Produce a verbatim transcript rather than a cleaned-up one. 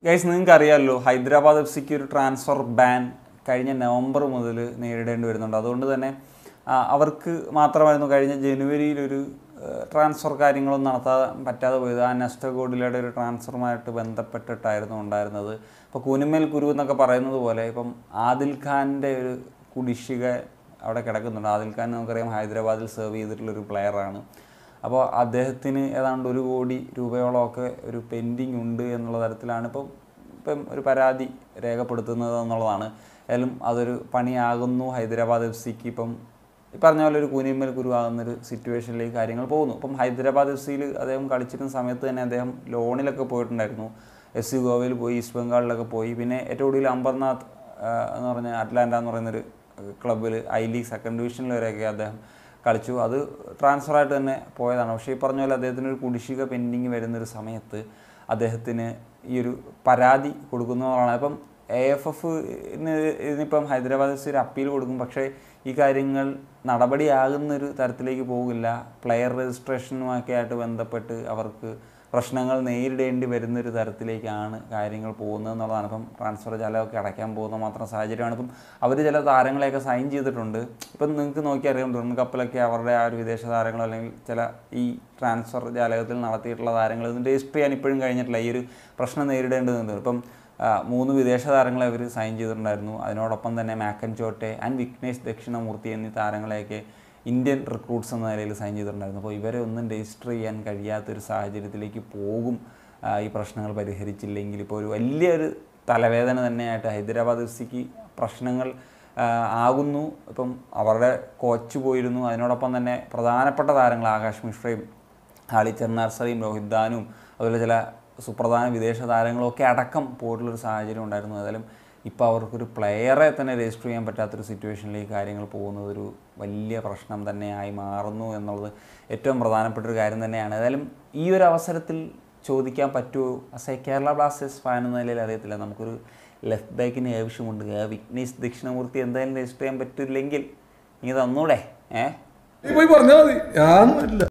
Guys നിങ്ങൾക്കറിയാമല്ലോ Hyderabad F സിക്ക് ഒരു ട്രാൻസ്ഫർ ബാൻ കഴിഞ്ഞ നവംബർ മുതൽ നേരിടേണ്ടി വരുന്നുണ്ട്. അതുകൊണ്ട് തന്നെ അവർക്ക് മാത്രമായിരുന്നു കഴിഞ്ഞ ജനുവരിയിലൊരു ട്രാൻസ്ഫർ കാര്യങ്ങളൊന്നും നടത്താൻ പറ്റാതെ പോയത്. ആ നെസ്റ്റർ ഗോഡിലയുടെ ഒരു ട്രാൻസ്ഫറുമായിട്ട് ബന്ധപ്പെട്ടിട്ടായിരുന്നു ഉണ്ടായിരുന്നത്. ഇപ്പോൾ കുനുമേൽ കുരു എന്നൊക്കെ പറയുന്നത് പോലെ ഇപ്പം ആദിൽ ഖാൻ്റെ ഒരു കുടിശ്ശിക അവിടെ കിടക്കുന്നുണ്ട്. ആദിൽ ഖാൻ നമുക്കറിയാം ഹൈദരാബാദിൽ സെർവ് ചെയ്തിട്ടുള്ളൊരു പ്ലെയറാണ്. അപ്പോൾ അദ്ദേഹത്തിന് ഏതാണ്ട് ഒരു കോടി രൂപയോളമൊക്കെ ഒരു പെൻഡിങ് ഉണ്ട് എന്നുള്ള തരത്തിലാണ് ഇപ്പം ഇപ്പം ഒരു പരാതി രേഖപ്പെടുത്തുന്നത് എന്നുള്ളതാണ്. ഏതായാലും അതൊരു പണിയാകുന്നു ഹൈദരാബാദ് എഫ് സിക്ക്. ഇപ്പം ഈ പറഞ്ഞ പോലെ ഒരു കുനിമേൽ കുരുവാകുന്നൊരു സിറ്റുവേഷനിലേക്ക് കാര്യങ്ങൾ പോകുന്നു. ഇപ്പം ഹൈദരാബാദ് എഫ് സിയിൽ അദ്ദേഹം കളിച്ചിരുന്ന സമയത്ത് തന്നെ അദ്ദേഹം ലോണിലൊക്കെ പോയിട്ടുണ്ടായിരുന്നു. എസ് സി ഗോവയിൽ പോയി, ഈസ്റ്റ് ബംഗാളിലൊക്കെ പോയി. പിന്നെ ഏറ്റവും കൂടുതൽ അംബർനാഥ് എന്ന് പറഞ്ഞ അറ്റ്ലാന്റ എന്ന് പറയുന്നൊരു ക്ലബ്ബിൽ ഐ ലീഗ് സെക്കൻഡ് ഡിവിഷനിൽ വരെയൊക്കെ അദ്ദേഹം കളിച്ചു. അത് ട്രാൻസ്ഫറായിട്ട് തന്നെ പോയതാണ്. പക്ഷേ ഈ പറഞ്ഞ പോലെ അദ്ദേഹത്തിന് ഒരു കുടിശ്ശിക പെൻഡിങ് വരുന്നൊരു സമയത്ത് അദ്ദേഹത്തിന് ഈ ഒരു പരാതി കൊടുക്കുന്നതാണ്. അപ്പം എ എഫ് എഫ് ഇതിനിപ്പം ഹൈദരാബാദ് എഫ് സി ഒരു അപ്പീൽ കൊടുക്കും. പക്ഷേ ഈ കാര്യങ്ങൾ നടപടിയാകുന്നൊരു തരത്തിലേക്ക് പോകില്ല. പ്ലെയർ രജിസ്ട്രേഷനുമൊക്കെ ആയിട്ട് ബന്ധപ്പെട്ട് അവർക്ക് പ്രശ്നങ്ങൾ നേരിടേണ്ടി വരുന്നൊരു തരത്തിലേക്കാണ് കാര്യങ്ങൾ പോകുന്നത് എന്നുള്ളതാണ്. ഇപ്പം ട്രാൻസ്ഫർ ജാലമൊക്കെ അടയ്ക്കാൻ പോകുന്ന മാത്രം സാഹചര്യമാണ്. ഇപ്പം അവർ ചില താരങ്ങളെയൊക്കെ സൈൻ ചെയ്തിട്ടുണ്ട്. ഇപ്പം നിങ്ങൾക്ക് നോക്കിയറിയാം ഡ്രിൻ കപ്പിലൊക്കെ അവരുടെ ആ ഒരു വിദേശ താരങ്ങളോ അല്ലെങ്കിൽ ചില ഈ ട്രാൻസ്ഫർ ജാലകത്തിൽ നടത്തിയിട്ടുള്ള താരങ്ങൾ ഇതിൻ്റെ രജിസ്റ്റർ ചെയ്യാൻ ഇപ്പോഴും കഴിഞ്ഞിട്ടില്ല. ഈ ഒരു പ്രശ്നം നേരിടേണ്ടതുണ്ട്. ഇപ്പം മൂന്ന് വിദേശ താരങ്ങളെ അവർ സൈൻ ചെയ്തിട്ടുണ്ടായിരുന്നു. അതിനോടൊപ്പം തന്നെ മാക്കൻ ചോട്ടെ ആൻഡ് വിഘ്നേഷ് ദക്ഷിണമൂർത്തി എന്നീ താരങ്ങളെയൊക്കെ ഇന്ത്യൻ റിക്രൂട്ട്സ് എന്ന നിലയിൽ സൈൻ ചെയ്തിട്ടുണ്ടായിരുന്നു. അപ്പോൾ ഇവരെ ഒന്നും രജിസ്റ്റർ ചെയ്യാൻ കഴിയാത്തൊരു സാഹചര്യത്തിലേക്ക് പോകും ഈ പ്രശ്നങ്ങൾ പരിഹരിച്ചില്ലെങ്കിൽ. ഇപ്പോൾ ഒരു വലിയൊരു തലവേദന തന്നെയായിട്ട് ഹൈദരാബാദ് എഫ് സിക്ക് പ്രശ്നങ്ങൾ ആകുന്നു. ഇപ്പം അവരുടെ കോച്ച് പോയിരുന്നു. അതിനോടൊപ്പം തന്നെ പ്രധാനപ്പെട്ട താരങ്ങൾ ആകാശ് മിശ്രയും ഹാളി ചെന്നാർസറിയും രോഹിത് ദാനും അതുപോലെ ചില സുപ്രധാന വിദേശ താരങ്ങളൊക്കെ അടക്കം പോയിട്ടുള്ളൊരു സാഹചര്യം ഉണ്ടായിരുന്നു. ഏതായാലും ഇപ്പോൾ അവർക്കൊരു പ്ലെയറെ തന്നെ രജിസ്റ്റർ ചെയ്യാൻ പറ്റാത്തൊരു സിറ്റുവേഷനിലേക്ക് കാര്യങ്ങൾ പോകുന്നത് ഒരു വലിയ പ്രശ്നം തന്നെയായി മാറുന്നു എന്നുള്ളത് ഏറ്റവും പ്രധാനപ്പെട്ട ഒരു കാര്യം തന്നെയാണ്. ഏതായാലും ഈ ഒരു അവസരത്തിൽ ചോദിക്കാൻ പറ്റുമോ as a Kerala Blasters fan എന്ന നിലയിൽ അറിയത്തില്ല. നമുക്കൊരു ലെഫ്റ്റ് ബാക്കിന് ആവശ്യമുണ്ട്. വിഘ്നേഷ് ദക്ഷിണമൂർത്തി എന്തായാലും രജിസ്റ്റർ ചെയ്യാൻ പറ്റില്ലെങ്കിൽ നീ തന്നൂടെ? ഏഹ് പോയി പറഞ്ഞാൽ മതി. ഞാൻ